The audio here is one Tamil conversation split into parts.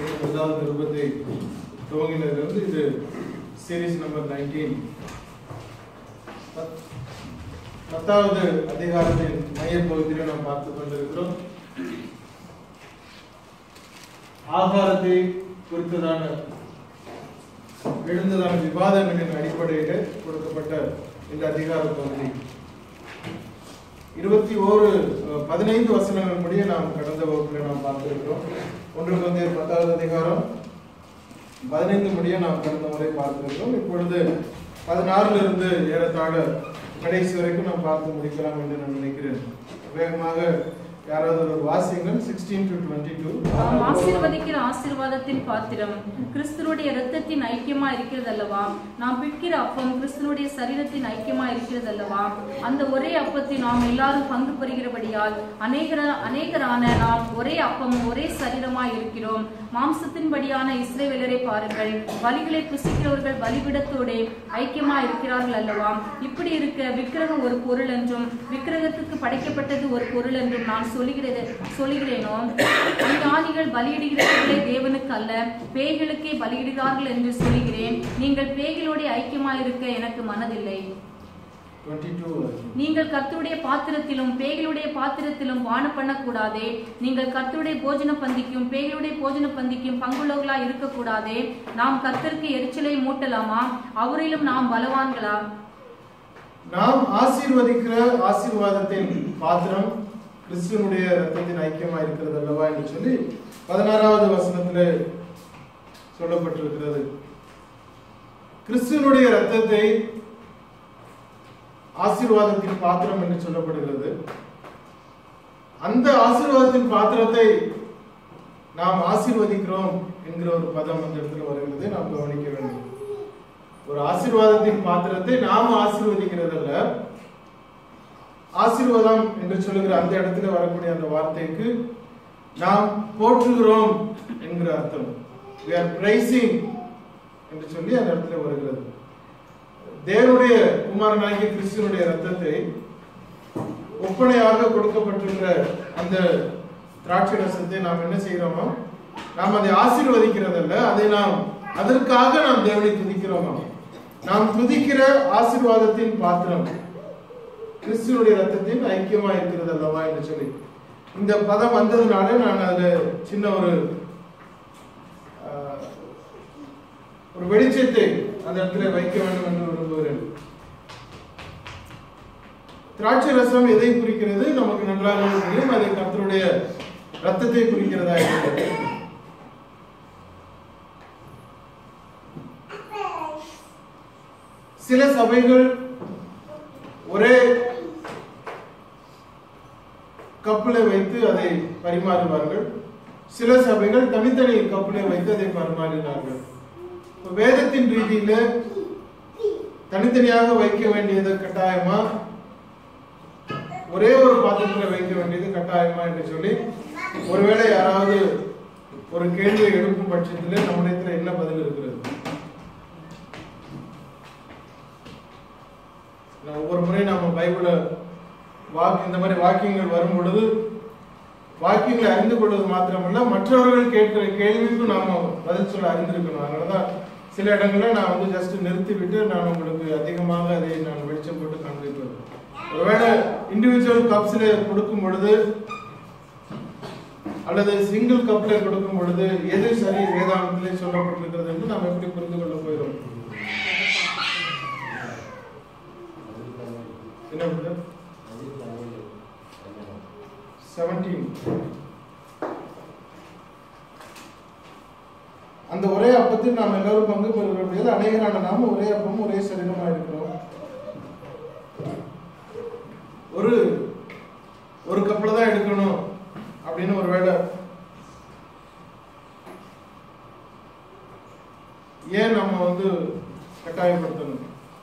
முதலாவது நிருபத்தை துவங்கினதிலிருந்து இது சீரீஸ் நம்பர் 19. 10வது அதிகாரத்தின் மையப்பகுதியில் நாம் பார்த்துக் கொண்டிருக்கிறோம். ஆகாரத்தை குறித்ததான எழுந்ததான விவாதங்களின் அடிப்படையில் கொடுக்கப்பட்ட இந்த அதிகார பகுதி 15 வசனங்கள் முடிய நாம் கடந்த வகுப்பில் நாம் பார்த்திருக்கிறோம். 1 கொரிந்தியர் 10வது அதிகாரம் 15 முடிய நாம் கடந்த முறை பார்த்திருக்கிறோம். இப்பொழுது 16 ஏறத்தாழ கடைசி வரைக்கும் நாம் பார்த்து முடிக்கலாம் என்று நான் நினைக்கிறேன். வேகமாக யாராவது ஒரு வாசிங்கள். 16 to 22. நாம் ஆசீர்வதிக்கிற ஆசீர்வாதத்தின் பாத்திரம் கிறிஸ்துவுடைய இரத்தத்தின் ஐக்கியமா இருக்கிறது அல்லவா? நாம் பிட்கிற அப்பம் கிறிஸ்துவுடைய சரீரத்தின் ஐக்கியமா இருக்கிறது அல்லவா? அந்த ஒரே அப்பத்தை நாம் எல்லாரும் பங்கு பெறுகிறபடியால் அநேகரான நாம் ஒரே அப்பமும் ஒரே சரீரமாய் இருக்கிறோம். மாம்சத்தின்படியான இஸ்ரவேலரை பாருங்கள். பலிகளை புசிக்கிறவர்கள் பலிபிடத்தோட ஐக்கியமா இருக்கிறார்கள் அல்லவா? இப்படி இருக்க விக்கிரகம் ஒரு பொருள் என்றும் விக்கிரகத்துக்கு படைக்கப்பட்டது ஒரு பொருள் என்றும் நான் சொல்லுகிறேனோ? ஞானிகள் பலியிடுகிறவர்களே தேவனுக்கு அல்ல, பேய்களுக்கே பலியிடுகிறார்கள் என்று சொல்லுகிறேன். நீங்கள் பேய்களோட ஐக்கியமாயிருக்க எனக்கு மனதில்லை. நீங்கள் கர்த்தருடைய பாத்திரத்திலும் பேய்களுடைய பாத்திரத்திலும் பானம் பண்ணக்கூடாதே. நீங்கள் கர்த்தருடைய போஜன பந்திக்கும் பேய்களுடைய போஜன பந்திக்கும் பங்குள்ளவர்களா இருக்கக்கூடாதே. நாம் கர்த்தருக்கு எரிச்சலை மூட்டலாமா? அவரிலும் நாம் பலவான்களா? நாம் ஆசீர்வதிக்கிற ஆசீர்வாதத்தின் பாத்திரம் கிறிஸ்துவனுடைய இரத்தத்தின் ஐக்கியமா இருக்கிறது அல்லவா என்று சொல்லி 16வது வசனத்திலே சொல்லப்பட்டிருக்கிறது. கிறிஸ்துவனுடைய இரத்தத்தை ஆசீர்வாதத்தின் பாத்திரம் என்று சொல்லப்படுகிறது. அந்த ஆசீர்வாதத்தின் பாத்திரத்தை நாம் ஆசீர்வதிக்கிறோம் என்கிற ஒரு பதம் அந்த இடத்துல வருகிறது. நாம் கவனிக்க வேண்டும். ஒரு ஆசீர்வாதத்தின் பாத்திரத்தை நாம் ஆசீர்வதிக்கிறதல்ல, ஆசீர்வாதம் என்று சொல்லுகிற அந்த இடத்துல வரக்கூடிய அந்த வார்த்தைக்கு நாம் போற்றுகிறோம் என்கிற அர்த்தம். we are praising என்று சொல்லி அந்த இடத்துல வருகிறது. தேவனுடைய குமாரனாகிய கிறிஸ்துவனுடைய இரத்தத்தை ஒப்பனையாக கொடுக்கப்பட்டிருக்கிற அந்த திராட்சை ரசத்தை நாம் என்ன செய்கிறோமா? நாம் அதை ஆசீர்வதிக்கிறதல்ல, அதை நாம் அதற்காக நாம் தேவனை துதிக்கிறோமா? நாம் துதிக்கிற ஆசீர்வாதத்தின் பாத்திரம் கிறிஸ்துவனுடைய இரத்தத்தின் ஐக்கியமா இருக்கிறது அல்லவா என்று சொல்லி இந்த பதம் வந்ததுனால நான் அதுல சின்ன ஒரு வெளிச்சத்தை அந்த இடத்துல வைக்க வேண்டும் என்று விரும்புகிறேன். திராட்சை ரசம் எதை குறிக்கிறது நமக்கு நன்றாக தெரியும். அது கர்த்தருடைய இரத்தத்தை குறிக்கிறதா இருக்கிறது. சில சபைகள் ஒரே கப்பில வைத்து அதை பரிமாறுவார்கள். சில சபைகள் தனித்தனி கப்பில வைத்து அதை பரிமாறினார்கள். வேதத்தின் ரீதியில தனித்தனியாக வைக்க வேண்டியது கட்டாயமா, ஒரே ஒரு பாத்திரத்தில் வைக்க வேண்டியது கட்டாயமா என்று சொல்லி ஒருவேளை யாராவது ஒரு கேள்வியை எழுப்பும் பட்சத்தில் நம்மிடத்தில் என்ன பதில் இருக்கிறது? ஒவ்வொரு முறை நாம பைபிள இந்த மாதிரி வாக்கியங்கள் வரும் பொழுது வாக்கியங்களை அறிந்து கொள்வது மாத்திரமல்ல, மற்றவர்கள் கேட்கிற கேள்விக்கும் நாம பதில் சொல்ல அறிந்திருக்கணும். அதனாலதான் சில இடங்கள்ல நான் ஜஸ்ட் நிறுத்தி விட்டு நான் உங்களுக்கு அதிகமாக அதை நான் வெளிச்சம் போட்டு காண்பிப்பேன். ஒருவேளை இண்டிவிஜுவல் கப்ஸ்ல கொடுக்கும் பொழுது அல்லது சிங்கிள் கப்ல கொடுக்கும் பொழுது எது சரி வேதாந்தத்திலே சொல்லப்பட்டிருக்கிறது என்று நாம் எப்படி புரிந்து கொள்ள போகிறோம்? என்ன 17 அந்த ஒரே அப்பத்தில் நாம் எல்லாரும் பங்கு பெறுகிறோம். அநேகரான நாம ஒரே அப்பமும் ஒரே சரீரமா இருக்கிறோம். ஒரு கப்பல தான் எடுக்கணும் அப்படின்னு ஒருவேளை ஏன் நம்ம கட்டாயப்படுத்தணும்?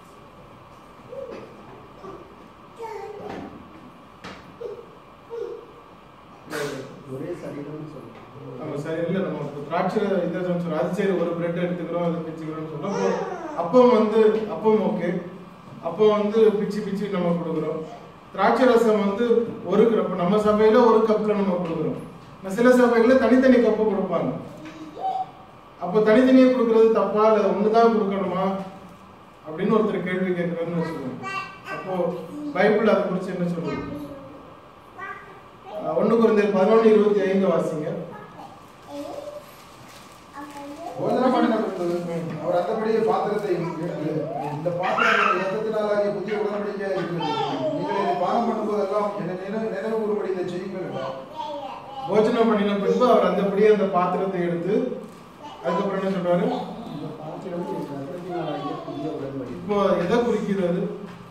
திராட்சை அது சரி, ஒரு பிரெட் எடுத்துக்கிறோம், அது பிச்சுக்கிறோம் சொன்னா அப்பம் ஓகே, அப்போ பிச்சு நம்ம கொடுக்குறோம். திராட்சை ரசம் ஒரு கப், நம்ம சபையில ஒரு கப்ல நம்ம கொடுக்குறோம். சில சபைகள்ல தனித்தனி கப்பு கொடுப்பாங்க. அப்போ தனித்தனியே கொடுக்கறது தப்பா இல்ல ஒண்ணுதான் கொடுக்கணுமா அப்படின்னு ஒருத்தர் கேள்வி கேட்கிறாருன்னு வச்சுக்கோங்க. அப்போ பைபிள் அதை குறித்து என்ன சொல்லுது? 1 கொரிந்தியர் 11:25 வாசிங்க. போதனை பண்ணின பின்பு அவர் அந்தபடியே பாத்திரத்தை இந்த பாத்திரம் இரத்தத்தினாலாகிய புதிய உடன்படிக்கையாக இருக்கிறது. நீங்கள் இதை பானம் பண்ணும்போதெல்லாம் என்னை நினைவு கூறும்படி இதை செய்யுங்கள் என்றார். போஜனம் பண்ணின பின்பு அவர் அந்தபடியே அந்த பாத்திரத்தை எடுத்து அதுக்கப்புறம் என்ன சொல்றாரு? இப்போ எதை குறிக்கிறது?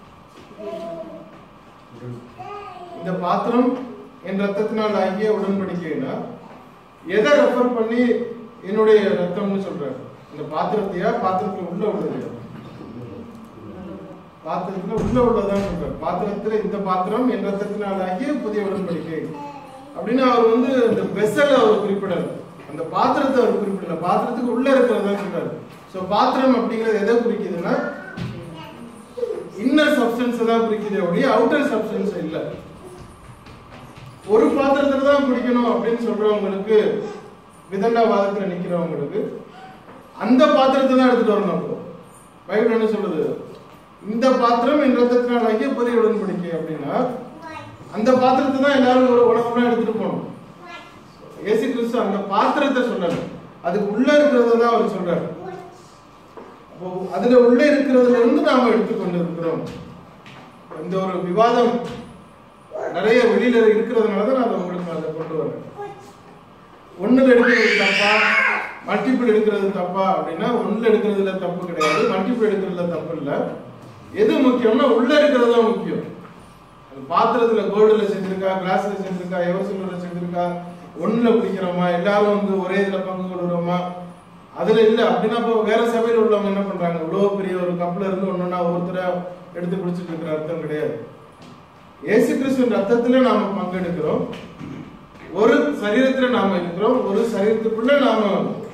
இந்த பாத்திரம் என் ரத்தத்தினால் ஆகிய உடன்படிக்கைனா எதை ரெஃபர் பண்ணி என்னுடைய ரத்தம்னு சொல்றாரு? இந்த பாத்திரத்தையா பாத்திரத்துல உள்ள உள்ளது? பாத்திரத்துல உள்ள உள்ளதான் சொல்றாரு. பாத்திரத்துல இந்த பாத்திரம் என் ரத்தத்தினால் ஆகிய புதிய உடன்படிக்கை அப்படின்னு அவர் இந்த வெசல் அவர் குறிப்பிடல, அந்த பாத்திரத்தை அவர் குறிப்பிடல, பாத்திரத்துக்கு உள்ள இருக்கிறதா சொல்றாரு. சோ பாத்திரம் அப்படிங்கிறது எதை குறிக்குதுன்னா இன்னர் சப்ஸ்டன்ஸ் தான் குறிக்குது ஒழிய அவுட்டர் சப்ஸ்டன்ஸ் இல்ல. ஒரு பாத்திரத்துல தான் குடிக்கணும் அப்படின்னு சொல்றவங்களுக்கு, விதண்டாவாதத்துல நிக்கிறவங்களுக்கு அந்த பாத்திரத்தை தான் எடுத்துட்டு வரணும். பைபிள் என்ன சொல்லுது? இந்த பாத்திரம் என் ரத்தத்தினால் ஆகிய புதிய உடன்படிக்கை அப்படின்னா அந்த பாத்திரத்தை தான் எல்லாரும் ஒரு உணவுனா எடுத்துட்டு போகணும். இயேசு கிறிஸ்து அந்த பாத்திரத்தை சொல்லல, அதுக்கு உள்ள இருக்கிறத தான் அவர் சொல்றாரு. அப்போ அதுல உள்ள இருக்கிறதுல இருந்து நாம எடுத்துக்கொண்டு இருக்கிறோம். இந்த ஒரு விவாதம் நிறைய வெளியில இருக்கிறதுனாலதான் நான் உங்களுக்கு அதை கொண்டு வரேன். ஒண்ணுல எடுக்கிறது தப்பா மல்டிபிள் எடுக்கிறது தப்பா அப்படின்னா ஒண்ணுல எடுக்கிறதுல தப்பு கிடையாது, மல்டிபிள் எடுக்கிறதுல தப்பு இல்லை. எது முக்கியம்னா உள்ள இருக்கிறது தான் முக்கியம். பாத்திரத்துல கோல்டுல செஞ்சிருக்கா, கிளாஸ்ல செஞ்சிருக்கா, எவர் சில்வர்ல செஞ்சிருக்கா, ஒண்ணுல குடிக்கிறோமா, எல்லாரும் ஒரே இதுல பங்கு கொள்கிறோமா, அதுல இல்ல அப்படின்னா இப்போ வேற சபையில் உள்ளவங்க என்ன பண்றாங்க? இவ்வளவு பெரிய ஒரு கப்ல இருந்து ஒன்னொன்னா ஒருத்தர எடுத்து குடிச்சிட்டு இருக்கிற அர்த்தம் கிடையாது. இயேசு கிறிஸ்துவின் ரத்தத்துல நாம பங்கெடுக்கிறோம், ஒரு சரீரத்துல நாம இருக்கிறோம், ஒரு சரீரத்துக்குள்ள நாம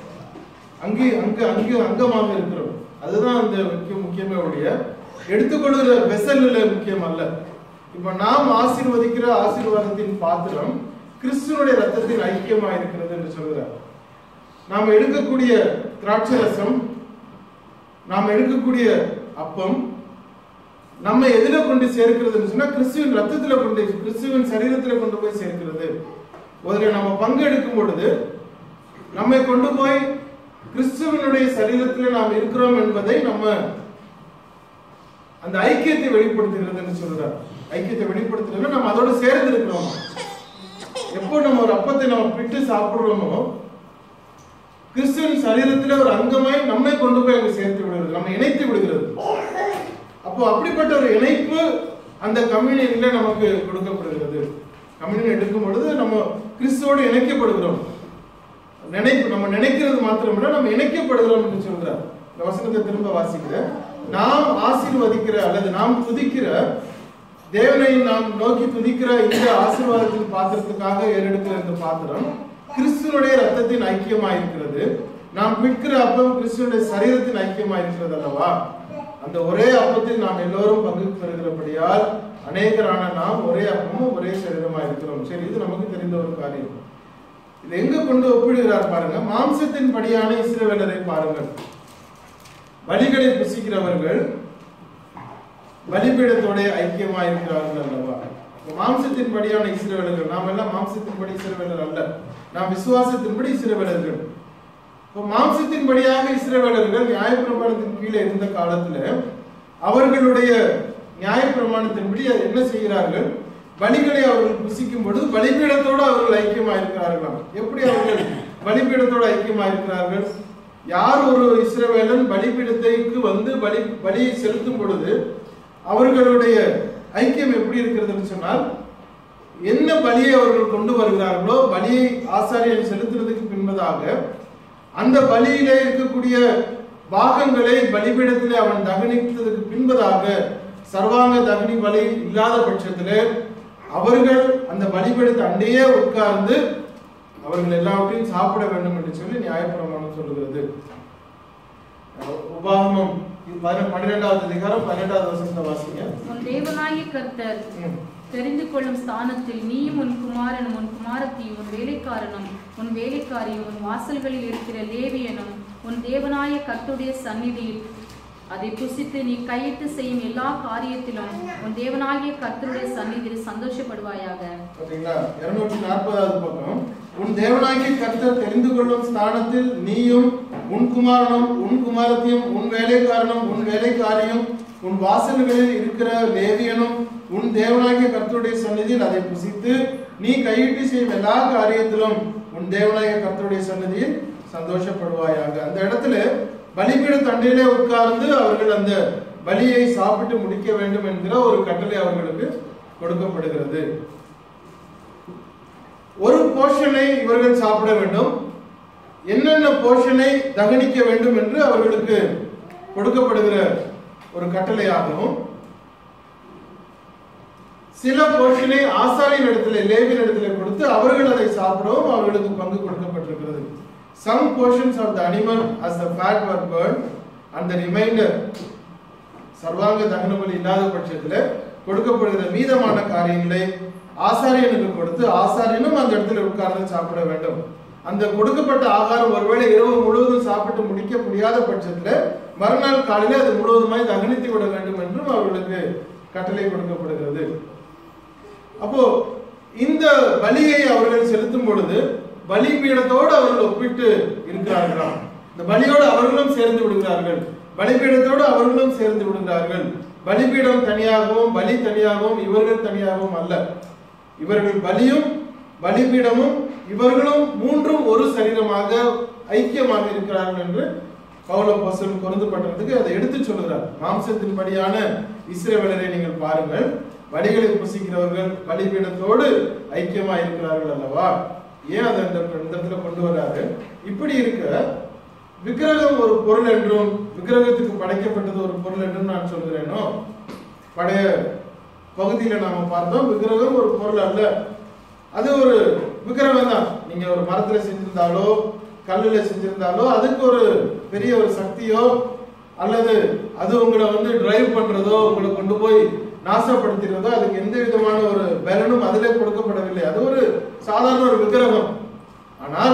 அங்கமாக இருக்கிறோம். அதுதான் அந்த முக்கியமே ஒழிய எடுத்துக்கொள்கிற வெசல்ல முக்கியம் அல்ல. இப்ப நாம் ஆசீர்வதிக்கிற ஆசீர்வாதத்தின் பாத்திரம் கிறிஸ்துவனுடைய ரத்தத்தின் ஐக்கியமா இருக்கிறது என்று சொல்கிறார். நாம் எடுக்கக்கூடிய திராட்சை ரசம், நாம் எடுக்கக்கூடிய அப்பம் நம்ம எதில கொண்டு சேர்க்கிறதுன்னு சொன்னா கிறிஸ்துவின் ரத்தத்துல கொண்டு, கிறிஸ்துவின் சரீரத்துல கொண்டு போய் சேர்க்கிறது. முதல்ல நம்ம பங்கு எடுக்கும் பொழுது நம்மை கொண்டு போய் கிறிஸ்துவனுடைய சரீரத்தில் நாம் இருக்கிறோம் என்பதை நம்ம அந்த ஐக்கியத்தை வெளிப்படுத்துகிறது சொல்றார். ஐக்கியத்தை வெளிப்படுத்துறது நம்ம அதோட சேர்ந்து இருக்கிறோம். எப்போ நம்ம ஒரு அப்பத்தை நம்ம பிட்டு சாப்பிடுறோமோ கிறிஸ்துவின் சரீரத்தில் ஒரு அங்கமாய் நம்மை கொண்டு போய் அங்க சேர்த்து விடுகிறது, நம்ம இணைத்து விடுகிறது. அப்போ அப்படிப்பட்ட ஒரு இணைப்பு அந்த கம்யூனியன்ல நமக்கு கொடுக்கப்படுகிறது. கம்யூனியன் எடுக்கும் பொழுது நம்ம கிறிஸ்துவோடு இணைக்கப்படுகிறோம். நம்ம நினைக்கிறது மாத்திரமல்ல, நம்ம இணைக்கப்படுகிறோம் என்று சொல்றார். இந்த வசனத்தை திரும்ப வாசிக்கிறேன். நாம் ஆசீர்வதிக்கிற அல்லது நாம் துதிக்கிற தேவனை நாம் நோக்கி துதிக்கிற இந்த ஆசீர்வாதத்தின் பாத்திரத்துக்காக ஏறெடுக்கிற இந்த பாத்திரம் கிறிஸ்துவனுடைய ரத்தத்தின் ஐக்கியமா இருக்கிறது. நாம் பிற்கிற அப்பம் கிறிஸ்துவனுடைய சரீரத்தின் ஐக்கியமா இருக்கிறது அல்லவா? அந்த ஒரே அப்பத்தில் நாம் எல்லோரும் பங்கு பெறுகிறபடியால் அநேகரான நாம் ஒரே அப்பமும் ஒரே சரீரமா இருக்கிறோம். சரி, இது நமக்கு தெரிந்த ஒரு காரியம். இது எங்க கொண்டு ஒப்பிடுகிறார் பாருங்க. மாம்சத்தின் படியான இஸ்ரவேலரை பாருங்கள். பலிகளை புசிக்கிறவர்கள் பலிபீடத்தோட ஐக்கியமா இருக்கிறார்கள் அல்லவா? மாம்சத்தின் படியான இஸ்ரவேலர்கள், நாம் எல்லாம் மாம்சத்தின்படி இஸ்ரவேலர் அல்ல, நாம் விசுவாசத்தின்படி இஸ்ரவேலர்கள். இப்போ மாம்சத்தின்படியாக இஸ்ரவேலர்கள் நியாயப்பிரமாணத்தின் கீழே இருந்த காலத்துல அவர்களுடைய நியாயப்பிரமாணத்தின்படி என்ன செய்கிறார்கள்? பலிகளை அவர்கள் புசிக்கும் பொழுது பலிபீடத்தோடு அவர்கள் ஐக்கியமா இருக்கிறார்களாம். எப்படி அவர்கள் பலிபீடத்தோடு ஐக்கியமா இருக்கிறார்கள்? யார் ஒரு இஸ்ரவேலன் பலிபீடத்திற்கு வந்து பலியை செலுத்தும் பொழுது அவர்களுடைய ஐக்கியம் எப்படி இருக்கிறதுன்னு சொன்னால், என்ன பலியை அவர்கள் கொண்டு வருகிறார்களோ பலியை ஆசாரியன் செலுத்துறதுக்கு பின்பதாக அந்த பலியிலே இருக்கக்கூடிய பாகங்களை பலிபீடத்திலே அவன் தகனித்ததுக்கு பின்பதாக சர்வாங்க தகனி பலி இல்லாத பட்சத்திலே அவர்கள் அந்த பலிபீடத்தை அண்டையே உட்கார்ந்து அவர்கள் எல்லாவற்றையும் சாப்பிட வேண்டும் என்று சொல்லி நியாயப்பிரமாணம் சொல்லுகிறது. உபாகமம் 12வது அதிகாரம் 12வது வசனத்தை வாசிங்க. உன் தேவனாகிய கர்த்தர் தெரிந்து கொள்ளும் ஸ்தானத்தில் நீயும் உன் குமாரனும் உன் குமாரத்தியும் உன் வேலைக்காரனும் உன் வேலைக்காரியும் உன் வாசல்களில் இருக்கிற லேவியனும் உன் தேவனாய கர்த்தருடைய சந்நிதியில் அதை புசித்து நீ கையிட்டு செய்யும் எல்லா காரியத்திலும் உன் தேவனாகிய கர்த்தருடைய சந்நிதியில் சந்தோஷப்படுவாயாக. பாத்தீங்களா? 240வது பக்கம். உன் தேவனாகிய கர்த்தர் தெரிந்து கொள்ளும் ஸ்தானத்தில் நீயும் உன் குமாரனும் உன் குமாரத்தியும் உன் வேலைக்காரனும் உன் வேலைக்காரியும் உன் வாசல்களில் இருக்கிற லேவியனும் உன் தேவனாகிய கர்த்தருடைய சந்நிதியில் அதை புசித்து நீ கையிட்டு செய்யும் எல்லா காரியத்திலும் உன் தேவனாகிய கர்த்தருடைய சந்நிதியில் சந்தோஷப்படுவாயாக. அந்த இடத்துல பலிபீட தண்டையிலே உட்கார்ந்து அவர்கள் அந்த பலியை சாப்பிட்டு முடிக்க வேண்டும் என்கிற ஒரு கட்டளை அவர்களுக்கு கொடுக்கப்படுகிறது. ஒரு போர்ஷனை இவர்கள் சாப்பிட வேண்டும், என்னென்ன போர்ஷனை தகனிக்க வேண்டும் என்று அவர்களுக்கு கொடுக்கப்படுகிற ஒரு கட்டளையாகவும், சில போர்ஷனை ஆசாரியின் இடத்துல லேவியின் இடத்துல கொடுத்து அவர்கள் அதை சாப்பிடவும் அவர்களுக்கு பங்கு கொடுக்கப்பட்டிருக்கிறது. Some portions of the animal as the fat were burned and the remainder சர்வாங்க தகனபலி இல்லாத பட்சத்தில் கொடுக்கப்படுகிற மீதமான காரியங்களை ஆசாரியனுக்கு கொடுத்து ஆசாரியனும் அந்த இடத்துல உட்கார்ந்து சாப்பிட வேண்டும். அந்த கொடுக்கப்பட்ட ஆகாரம் ஒருவேளை இரவு முழுவதும் சாப்பிட்டு முடிக்க முடியாத பட்சத்தில் மறுநாள் காலையில் அது முழுவதுமாய் தகனித்து விட வேண்டும் என்றும் அவர்களுக்கு கட்டளை கொடுக்கப்படுகிறது. அப்போ இந்த பலியை அவர்கள் செலுத்தும் பொழுது பலிபீடத்தோடு அவர்கள் ஒப்பிட்டு இருக்கிறார்களாம். இந்த பலியோடு அவர்களும் சேர்ந்து விடுகிறார்கள், பலிபீடத்தோடு அவர்களும் சேர்ந்து விடுகிறார்கள். பலிபீடம் தனியாகவும் பலி தனியாகவும் இவர்கள் தனியாகவும் அல்ல. இவர்கள் பலியும் பலிபீடமும் இவர்களும் மூன்றும் ஒரு சரீரமாக ஐக்கியமாக இருக்கிறார்கள் என்று பவுல் அப்போஸ்தலன் கொரிந்து பட்டணத்துக்கு அதை எடுத்து சொல்கிறார். மாம்சத்தின்படியான இஸ்ரவேலரை நீங்கள் பாருங்கள், பலிகளை புசிக்கிறவர்கள் பலிபீடத்தோடு ஐக்கியமா இருக்கிறார்கள் அல்லவா? ஏன் அதை இந்த இடத்துல கொண்டு வராரு? இப்படி இருக்க விக்கிரகம் ஒரு பொருள் என்றும் விக்கிரகத்துக்கு படைக்கப்பட்டது ஒரு பொருள் என்றும் நான் சொல்கிறேனோ, பழைய பகுதியில நாம பார்த்தோம், விக்கிரகம் ஒரு பொருள் அல்ல, அது ஒரு விக்கிரகம் தான். நீங்க ஒரு மரத்துல செஞ்சிருந்தாலோ கல்லுல செஞ்சிருந்தாலோ அதுக்கு ஒரு பெரிய ஒரு சக்தியோ அல்லது அது உங்களை டிரைவ் பண்றதோ உங்களை கொண்டு போய் நாசப்படுத்துகிறதோ அதுக்கு எந்த விதமான ஒரு பலனும் அதிலே கொடுக்கப்படவில்லை. அது ஒரு சாதாரண ஒரு விக்கிரகம். ஆனால்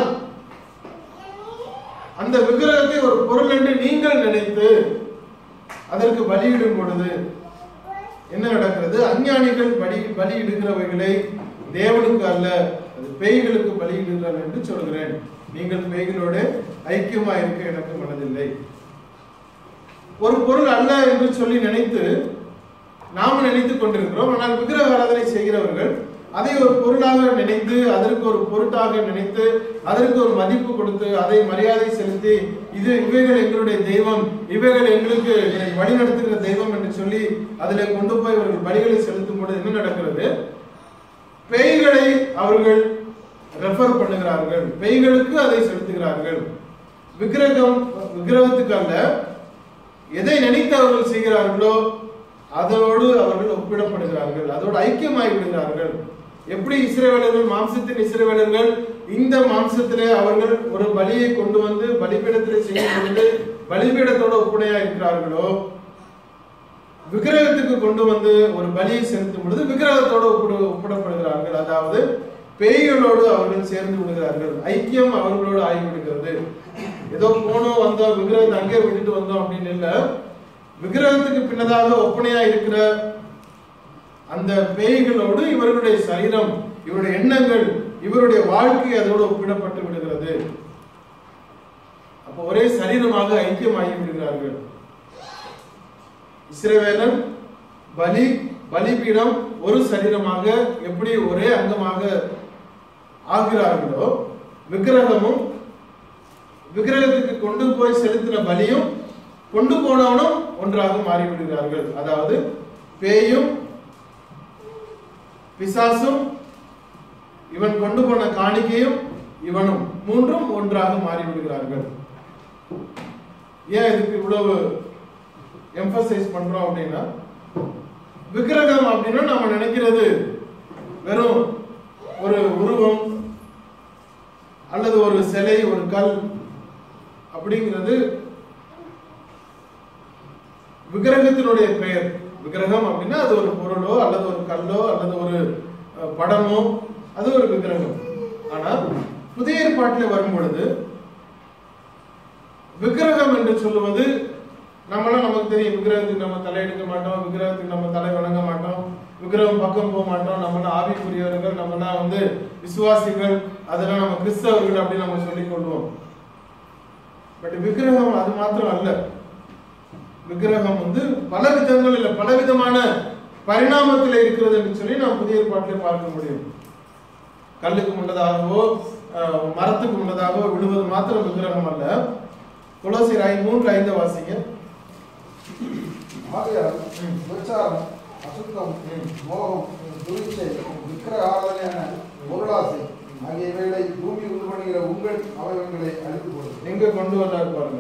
அந்த விக்கிரகத்தை ஒரு பொருள் என்று நீங்கள் நினைத்து அதற்கு பலியிடும் பொழுது என்ன நடக்கிறது? அஞ்ஞானிகள் பலியிடுகிறவைகளை தேவனுக்கு அல்ல, அது பேய்களுக்கு பலியிடுகிறார்கள் என்று சொல்கிறேன். நீங்கள் பேய்களோடு ஐக்கியமா இருக்க எனக்கு மனதில்லை. ஒரு பொருள் அல்ல என்று சொல்லி நினைத்து நாம நினைத்துக் கொண்டிருக்கிறோம். ஆனால் விக்கிரக ஆராதனை செய்கிறவர்கள் அதை ஒரு பொருளாக நினைத்து அதற்கு ஒரு பொருட்டாக நினைத்து அதற்கு ஒரு மதிப்பு கொடுத்து அதை மரியாதை செலுத்தி இவைகள் எங்களுடைய தெய்வம், இவைகள் எங்களுக்கு வழி நடத்துகிற தெய்வம் என்று சொல்லி அதில் கொண்டு போய் அவர்கள் பலிகளை செலுத்தும் பொழுது என்ன நடக்கிறது? பேய்களை அவர்கள் ரெஃபர் பண்ணுகிறார்கள், பேய்களுக்கு அதை செலுத்துகிறார்கள். விக்கிரகத்துக்கு அல்ல, எதை நினைத்து அவர்கள் செய்கிறார்களோ அதோடு அவர்கள் ஒப்பிடப்படுகிறார்கள், அதோடு ஐக்கியமாகி விடுகிறார்கள். எப்படி இஸ்ரவேலர்கள் மாம்சத்தின் இஸ்ரவேலர்கள் இந்த மாம்சத்திலே அவர்கள் ஒரு பலியை கொண்டு வந்து பலிபீடத்திலே செய்யும் பொழுது பலிபீடத்தோடு ஒப்புணையா இருக்கிறார்களோ, விக்கிரகத்துக்கு கொண்டு வந்து ஒரு பலியை செலுத்தும் பொழுது விக்கிரகத்தோடு ஒப்பிடப்படுகிறார்கள். அதாவது பேய்களோடு அவர்கள் சேர்ந்து விடுகிறார்கள், ஐக்கியம் அவர்களோடு ஆகிவிடுகிறது. ஏதோ போனோம் வந்தோம் விக்கிரகத்தை அங்கே விட்டுட்டு வந்தோம் அப்படின்னு இல்ல, விக்கிரகத்துக்கு பின்னதாக ஒப்பனையா இருக்கிற அந்த பேய்களோடு இவர்களுடைய சரீரம், இவருடைய எண்ணங்கள், இவருடைய வாழ்க்கை அதோடு ஒப்பிடப்பட்டு விடுகிறது. அப்போ ஒரே சரீரமாக ஐக்கியமாகி விடுகிறார்கள். இஸ்ரவேலன் பலிபீடம் ஒரு சரீரமாக எப்படி ஒரே அங்கமாக ஆகிறார்களோ, விக்கிரகமும் விக்கிரகத்துக்கு கொண்டு போய் செலுத்தின பலியும் கொண்டு போனவனும் ஒன்றாக மாறிவிடுகிறார்கள். அதாவது பேயும் பிசாசும் இவன் கொண்டு போன காணிக்கையும் இவனும் மூன்றும் ஒன்றாக மாறிவிடுகிறார்கள். ஏன் இதுக்கு இவ்வளவு எம்பசைஸ் பண்றோம் அப்படின்னா, விக்கிரகம் அப்படின்னா நம்ம நினைக்கிறது வெறும் ஒரு உருவம் அல்லது ஒரு சிலை, ஒரு கல் அப்படிங்கிறது விக்கிரகத்தினுடைய பெயர். விக்கிரகம் அப்படின்னா அது ஒரு பொருளோ அல்லது ஒரு கல்லோ அல்லது ஒரு படமோ, அது ஒரு விக்கிரகம். ஆனா புதிய ஏற்பாட்டில் வரும் பொழுது விக்கிரகம் என்று சொல்லுவது, நமக்கு தெரியும், விக்கிரகத்துக்கு நம்ம தலையெடுக்க மாட்டோம், விக்கிரகத்துக்கு நம்ம தலை வணங்க மாட்டோம், விக்கிரகம் பக்கம் போக மாட்டோம், நம்ம ஆவிக்குரியவர்கள், நம்ம விசுவாசிகள், அதெல்லாம் நம்ம கிறிஸ்தவர்கள் அப்படின்னு நம்ம சொல்லிக் கொள்வோம். பட் விக்கிரகம் அது மாத்திரம் அல்ல. விக்கிரகம் பல விதங்கள் இல்ல, பலவிதமான பரிணாமத்தில் இருக்கிறது என்று சொல்லி நாம் புதிய ஏற்பாட்டிலே பார்க்க முடியும். கல்லுக்கு முன்னதாகவோ மரத்துக்கு முன்னதாகவோ விழுவது மாத்திரம் விக்கிரகம் அல்ல. கொலோசியர் 3:5 வாசிங்க. ஆகையால் விபச்சாரம், அசுத்தம், மோகம், துரிச்சை, விக்கிரக ஆராதனையான பொருளாசை ஆகியவைகளை பூமி உண்டு பண்ணுகிற உங்கள் அவயவங்களை அழித்து போடுங்கள். எங்க கொண்டு வந்தார் பாருங்க.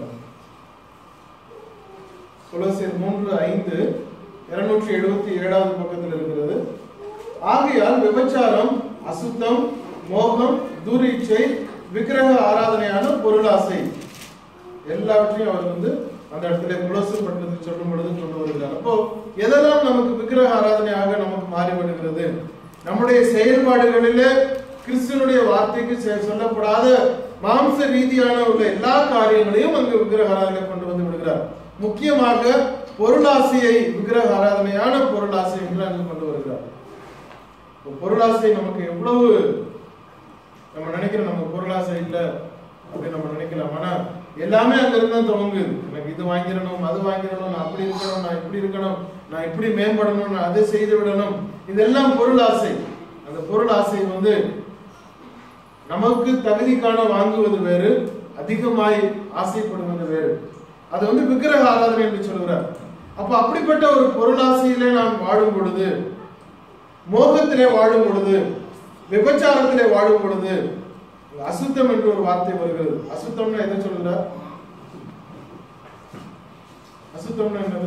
கொலோசியர் 3:5 277வது பக்கத்தில் இருக்கிறது. ஆகையால் விபச்சாரம், அசுத்தம், மோகம், துரிச்சை, விக்கிரக ஆராதனையான பொருளாசை எல்லாவற்றையும் அவர் அந்த இடத்துல கொலோசியர் பட்டணத்தில் சொல்லும் பொழுது கொண்டு வருகிறார். அப்போ எதெல்லாம் நமக்கு விக்கிரக ஆராதனையாக நமக்கு மாறிவிடுகிறது? நம்முடைய செயல்பாடுகளிலே கிறிஸ்துவனுடைய வார்த்தைக்கு சொல்லப்படாத மாம்ச ரீதியான உள்ள எல்லா காரியங்களையும் அங்கு விக்கிரக ஆராதனை கொண்டு வந்து விடுகிறார். முக்கியமாக பொருளாசையை, விக்கிரக ஆராதனையான பொருளாசை என்று அங்கு கொண்டு வருகிறார். பொருளாசை நமக்கு எவ்வளவு நம்ம நினைக்கிறோம், நம்ம பொருளாசை இல்லை அப்படின்னு நம்ம நினைக்கலாம். ஆனா எல்லாமே அங்க இருந்தா துவங்குது. எனக்கு இது வாங்கிடணும், அது வாங்கிடணும், நான் அப்படி இருக்கணும், நான் இப்படி இருக்கணும், நான் இப்படி மேம்படணும், நான் அதை செய்து விடணும், இதெல்லாம் பொருளாசை. அந்த பொருளாசை நமக்கு தகுதிக்கான வாங்குவது வேறு, அதிகமாய் ஆசைப்படுவது வேறு. அது விக்கிரக ஆராதனை என்று சொல்கிறார். அப்ப அப்படிப்பட்ட ஒரு பொருளாசையிலே நாம் வாழும் பொழுது, மோகத்திலே வாழும் பொழுது, விபச்சாரத்திலே வாழும் பொழுது, அசுத்தம் என்று ஒரு வார்த்தை வருகிறது. அசுத்தம்னா எதை சொல்கிறார்? அசுத்தம்னா என்னது?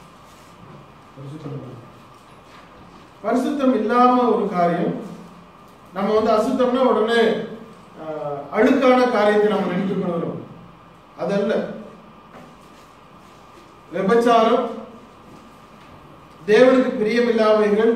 பரிசுத்தம் இல்லாம ஒரு காரியம். நம்ம அசுத்தம்னா உடனே அழுக்கான காரியத்தை நம்ம நினைத்துக் கொள்கிறோம். அதல்ல. விபச்சாரம், தேவனுக்கு பிரியமில்லாதவைகள்,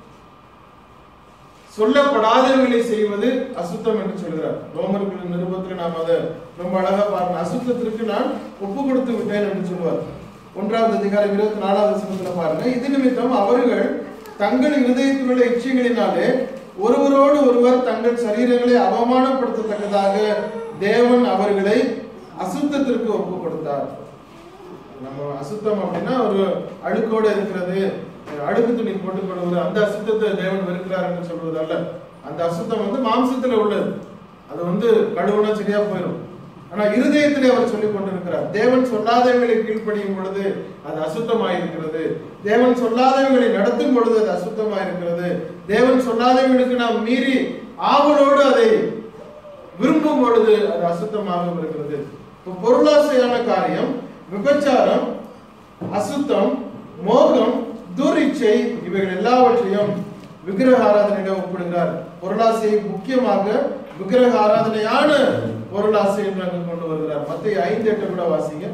சொல்லப்படாதவைகளை செய்வது அசுத்தம் என்று சொல்கிறார். ரோமர்கள் நிருபத்தில் நாம் அதை ரொம்ப அழகா பார்க்கணும். அசுத்தத்திற்கு நான் ஒப்பு கொடுத்து விட்டேன் என்று சொல்வார். 1வது அதிகாரம் 24வது வசனத்துல பாருங்க. இது நிமித்தம் அவர்கள் தங்கள் இருதயத்தில் உள்ள இச்சைகளினாலே ஒருவரோடு ஒருவர் தங்கள் சரீரங்களை அவமானப்படுத்தத்தக்கதாக தேவன் அவர்களை அசுத்தத்திற்கு ஒப்பு கொடுத்தார். நம்ம அசுத்தம் அப்படின்னா ஒரு அழுக்கோடு இருக்கிறது, அழுக்கு துணி போட்டுக் கொள்வது, அந்த அசுத்தத்தை தேவன் வெறுக்கிறார் என்று சொல்வது அல்ல. அந்த அசுத்தம் மாம்சத்துல உள்ளது. அது கழுவுனா சரியா போயிடும். ஆனா இருதயத்திலே அவர் சொல்லிக் கொண்டிருக்கிறார், தேவன் சொல்லாதவைகளை கீழ்ப்படியும் பொழுது அது அசுத்தமாயிருக்கிறது, தேவன் சொல்லாதவைகளை நடத்தும் பொழுது அது அசுத்தமாயிருக்கிறது, தேவன் சொல்லாதவைகளுக்கு நாம் மீறி ஆவலோடு அதை விரும்பும் பொழுது அது அசுத்தமாக இருக்கிறது. பொருளாசையான காரியம், விபச்சாரம், அசுத்தம், மோகம், துரிச்சை, இவைகள் எல்லாவற்றையும் விக்கிரக ஆராதனையிடம் ஒப்பிடுகிறார். பொருளாசையை முக்கியமாக விக்கிரக ஆராதனையான பொருளாசை என்று அங்கு கொண்டு வருகிறார். மத்தேயு 5:8 கூட வாசிங்க.